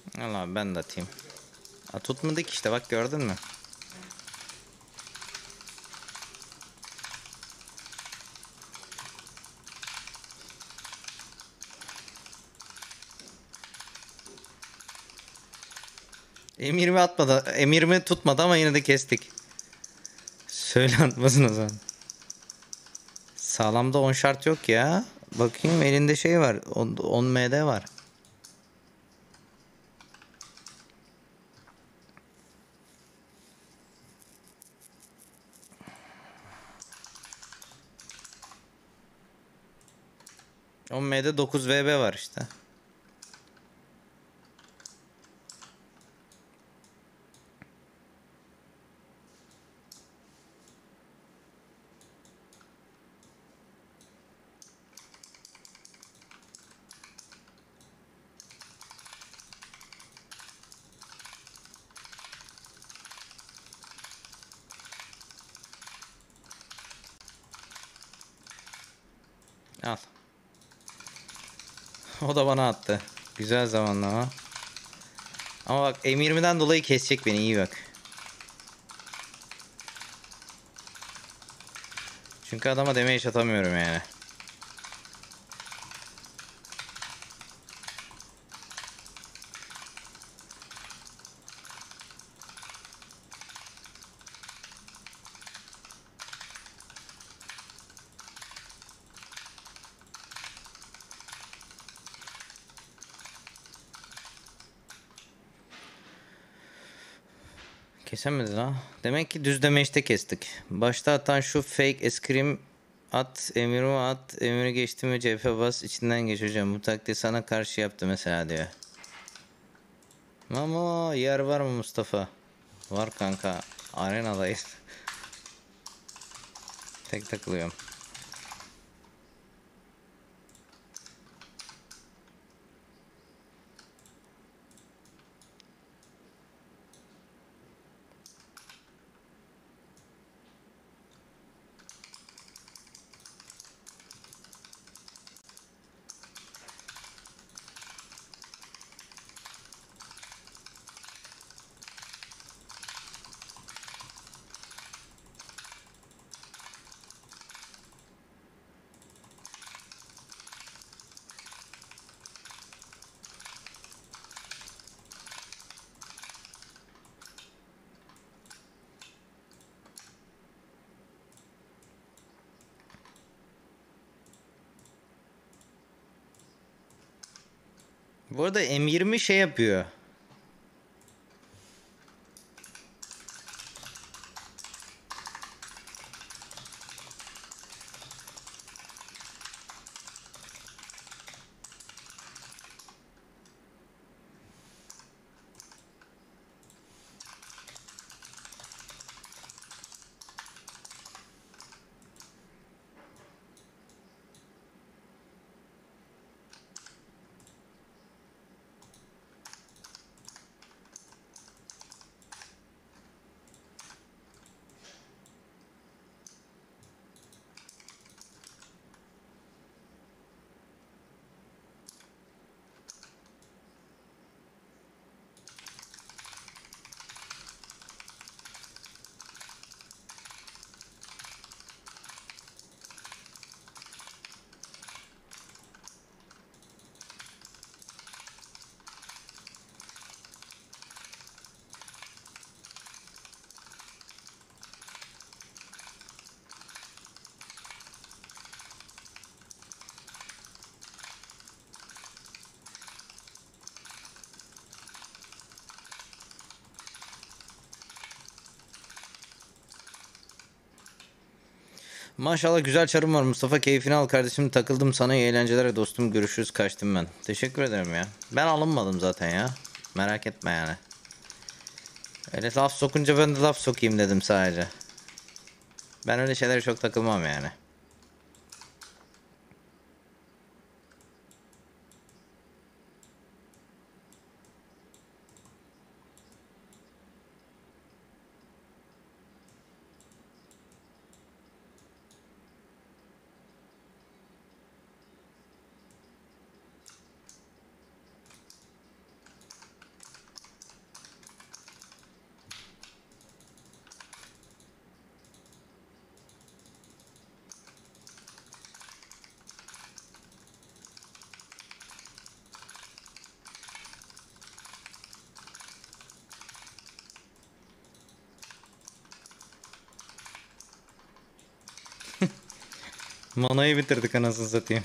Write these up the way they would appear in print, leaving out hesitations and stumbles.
Allah ben de atayım. Tutmadık işte, bak gördün mü? M20 atmadı. M20 tutmadı ama yine de kestik. Söyle atmasın o zaman. Sağlamda 10 şart yok ya. Bakayım elinde şey var. 10 MD var. On MD 9 VB var işte. Al. O da bana attı. Güzel zamanlama. Ama bak M20'den dolayı kesecek beni, iyi bak. Çünkü adama damage atamıyorum yani. Kesemedi ha. Demek ki düz damage'de kestik. Başta atan şu fake eskrim at, emiri at, emiri geçti mi cephe bas, içinden geç hocam. Bu taktiği sana karşı yaptı mesela diyor. Ama yer var mı Mustafa? Var kanka. Arenadayız. Tek takılıyorum. Bu arada M20 şey yapıyor. Maşallah güzel çarım var Mustafa, keyfini al kardeşim, takıldım sana, iyi eğlenceler dostum, görüşürüz, kaçtım ben. Teşekkür ederim ya. Ben alınmadım zaten ya. Merak etme yani. Öyle laf sokunca ben de laf sokayım dedim sadece. Ben öyle şeylere çok takılmam yani. Manayı bitirdik anasını satayım.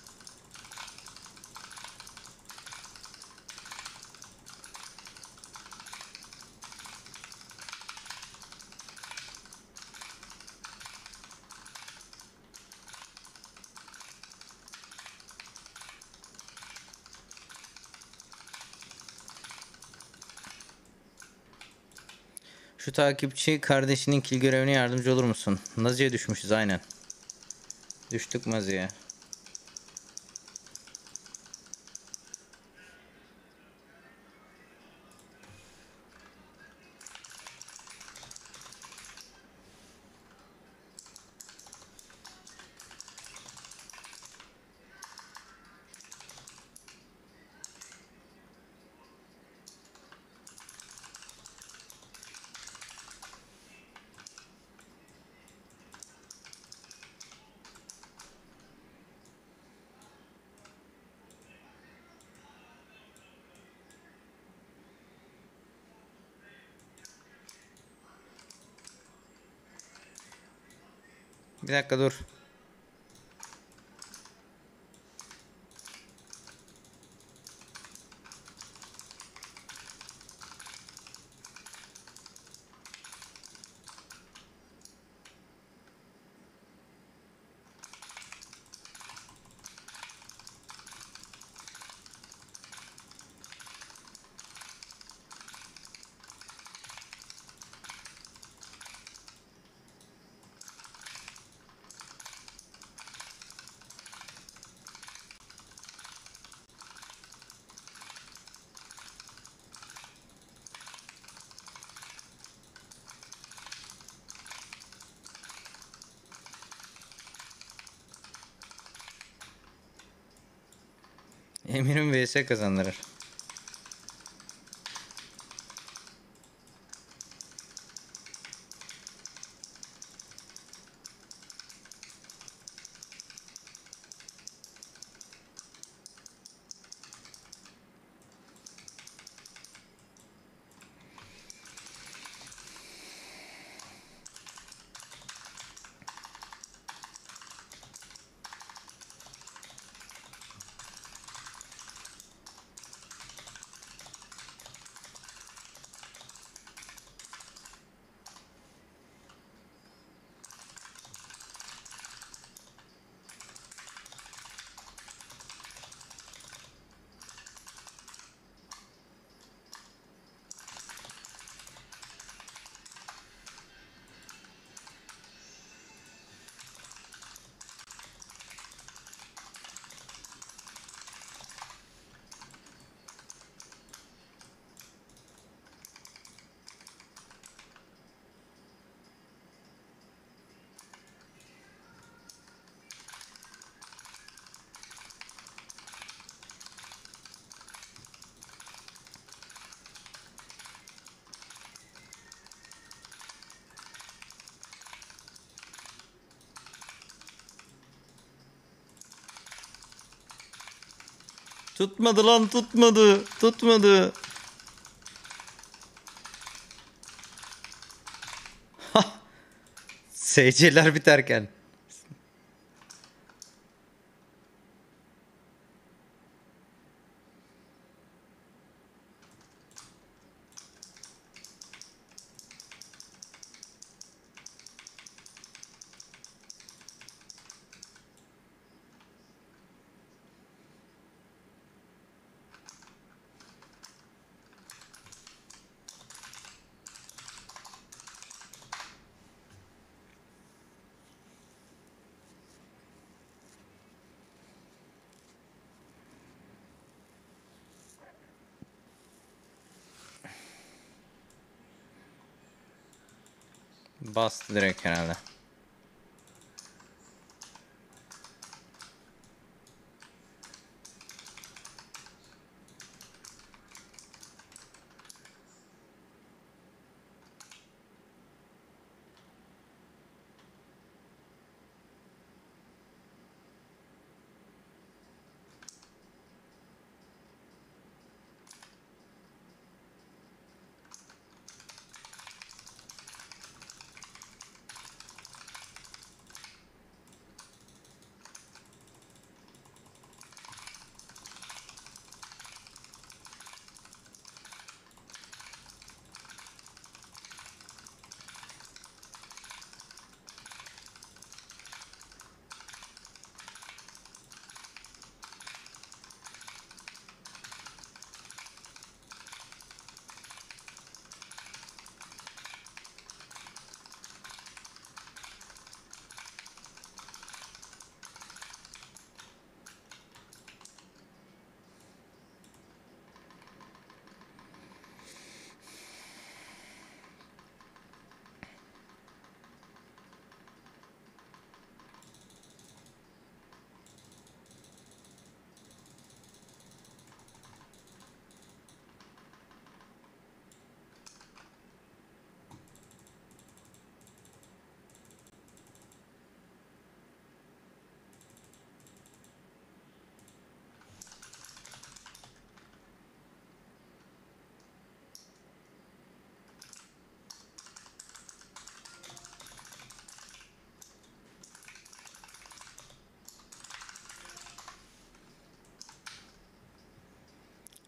Şu takipçi kardeşinin kil görevine yardımcı olur musun? Nazi'ye düşmüşüz aynen. Düştük Nazi'ye. Bir dakika dur. Emirim vs kazandırır. Tutmadı lan, tutmadı. Tutmadı. SC'ler biterken. Bastı direkt herhalde.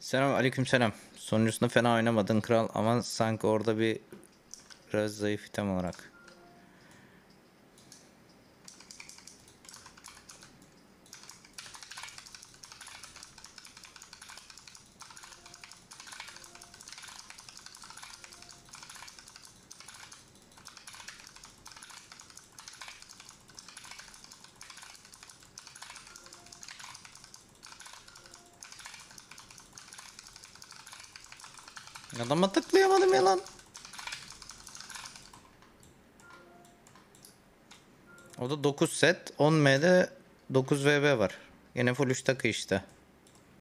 Selam, aleykümselam. Sonuncusunda fena oynamadın kral ama sanki orada biraz zayıf item olarak. Adama tıklayamadım ya lan. O da 9 set 10 M'de 9 VB var. Yine full 3 takı işte.